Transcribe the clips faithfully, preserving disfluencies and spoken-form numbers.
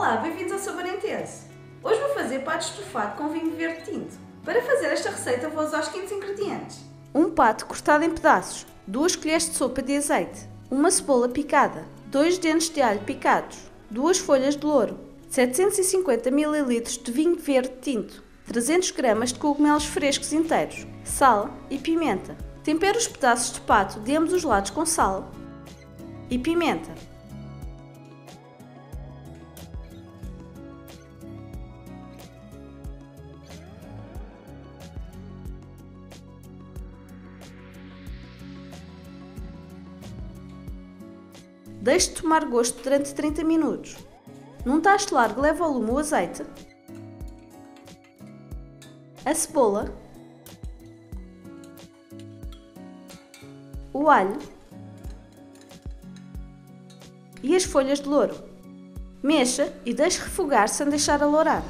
Olá, bem-vindos ao Sabor Intenso! Hoje vou fazer pato estufado com vinho verde tinto. Para fazer esta receita vou usar os seguintes ingredientes: um pato cortado em pedaços, duas colheres de sopa de azeite, uma cebola picada, dois dentes de alho picados, duas folhas de louro, setecentos e cinquenta mililitros de vinho verde tinto, trezentos gramas de cogumelos frescos inteiros, sal e pimenta. Tempere os pedaços de pato de ambos os lados com sal e pimenta. Deixe tomar gosto durante trinta minutos. Num tacho largo, leve ao lume o azeite, a cebola, o alho e as folhas de louro. Mexa e deixe refogar sem deixar alourar.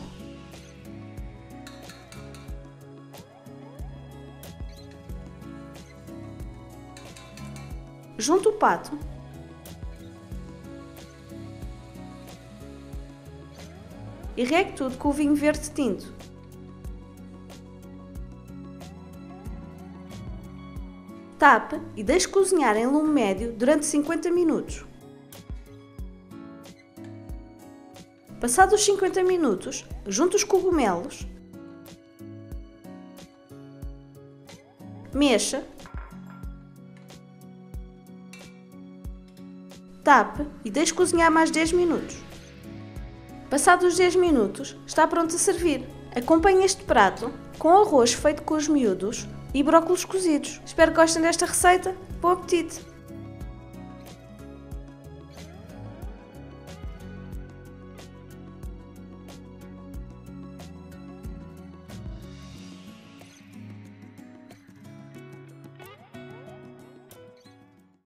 Junte o pato e regue tudo com o vinho verde tinto. Tape e deixe cozinhar em lume médio durante cinquenta minutos. Passados os cinquenta minutos, junte os cogumelos, mexa, tape e deixe cozinhar mais dez minutos. Passados os dez minutos, está pronto a servir. Acompanhe este prato com arroz feito com os miúdos e brócolos cozidos. Espero que gostem desta receita. Bom apetite!